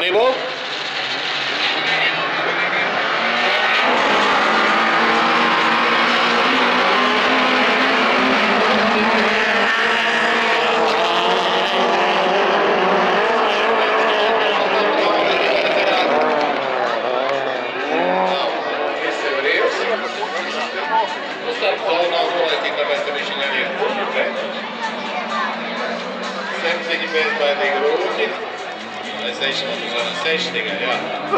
uzmanību. Bezbaidīgi rūķi. Vai 6 tikai, jā.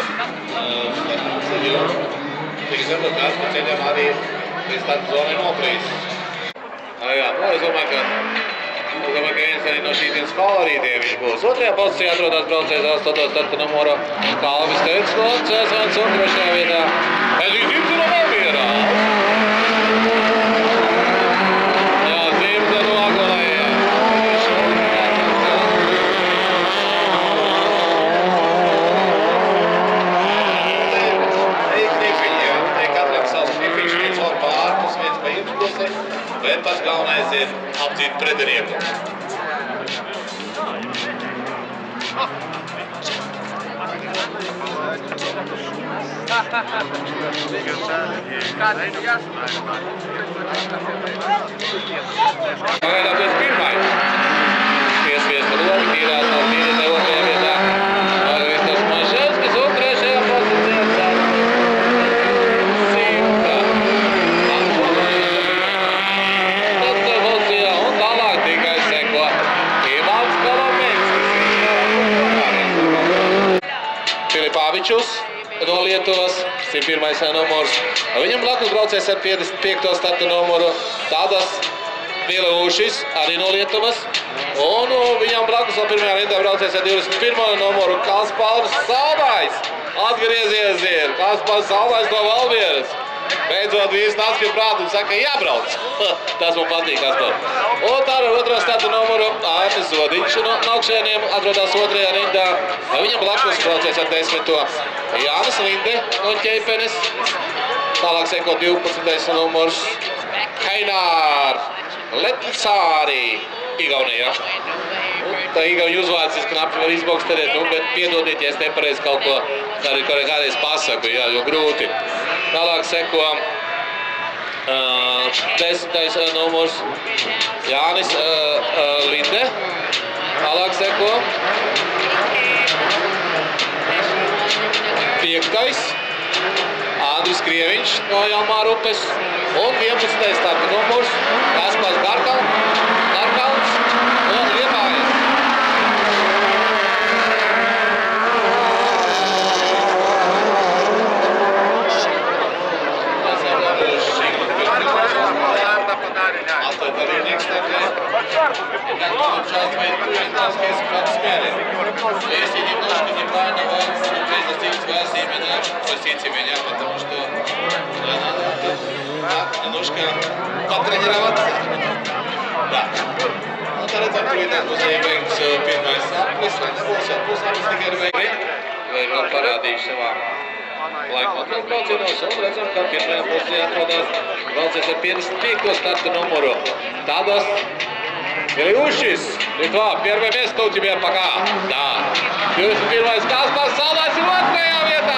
Tikai zemot kāds pa ceļam arī līdz tādu zonai noplīs. Jā, es domāju, ka viens arī no šīs dienas favorītiem viņš būs. Otrajā pozīcijā atrodas braucējs 8. starta numuru Kalvis Teitsklots, Svens un trešajā vietā Edvīns Dimts no Valmierā. Jā, Dimts no Agolējā. Bet pats galvenais ir apdzīt pretinieku. Pagaidām pēc pirmai. Piesviesta logi, tīrās nav tīrītē otrajā vietā. Margaretas Maševskis un trešajā pozīcijā Filipavičus no Lietuvas, 101. numurs. Viņam blakus braucējs ar 55. starta numuru Tadas Mileušis, arī no Lietuvas. Un viņam blakus vēl pirmajā rindā braucējs ar 21. numuru Kaspars Salmais. Atgriezies ir Kaspars Salmais no Valmieras. Beidzot visi nāc pie prātu un saka, jābrauc. Tas man patīk, Kaspar. Un tā ar 2. starta numuru Arnis Zodiņš no Augšēniem atrodas 2. rindā. Viņam blakus braucējs ar 10. Jānis Linde no Ķeipenes. Tālāk seko 12. numurs Heinār Letcāri, Igaunijā. Tā Igauņu uzvārds knapi var izboksterēt, bet piedodiet, ja es nepareiz kaut ko arī kādreiz pasaku, jā, jo grūti. Tālāk seko 10. numurs Jānis Linde. Tālāk seko 5. Andris Krieviņš no Jalmāra upes un 11. starta numurs Kaspars Garkalns un Liepājas. Если немножко неправильно произносить связь именно, простите меня, потому что надо немножко потренироваться. Да. Nu, tā redzam, ka vienā pusē beigts pirmais sapnis, lai nebūs pusapnis tikai ar beigti. Vai vēl parādījuši savā laikmatos braucienos, un redzam, ka pirmajā pusē atrodas braucies ar 55. starta numuru Tadas Mileušis. Литва, первое место у тебя пока. Да. 91-й Kaspars Salmais ir 2. vietā.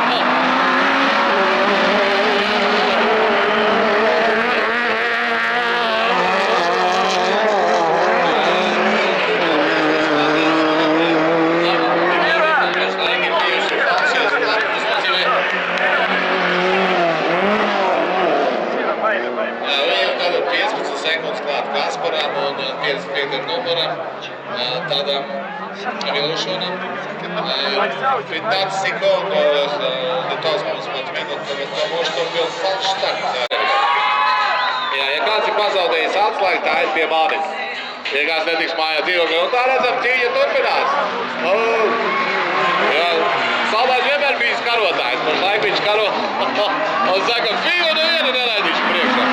Kasparam un 55. numuram Tadam Mileušonam. 15 sekundes до того спортсмена, потому что был фальштарт. Ja kāds ir pazaudējis atslēgu, tā ir pie manis. Ja kāds netiks mājā dzīvokļā, un tā redzam, cīņa turpinās. Salmais vienmēr bijis karotājs, pašlaik viņš karo un saka, fiju no vienu nelaidīšu priekšā.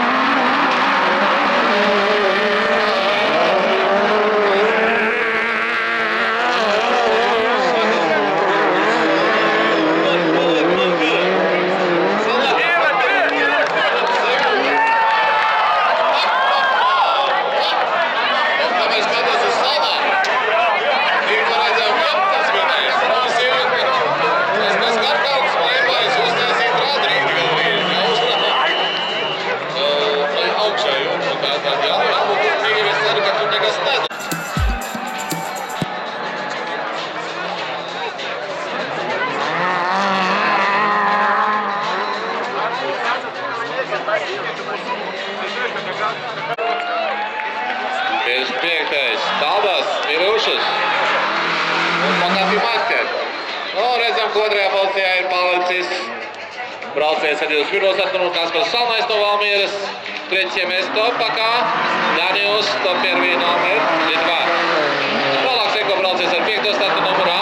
Maskers. Nu, redzam, ka otrajā pozīcijā ir palicis braucējs ar 21. startu Kaspars Salnais no Valmieras. Третье место пока Даниус, 101 номер, Литва. Tālāk seko braucējs ar 5. startu numuru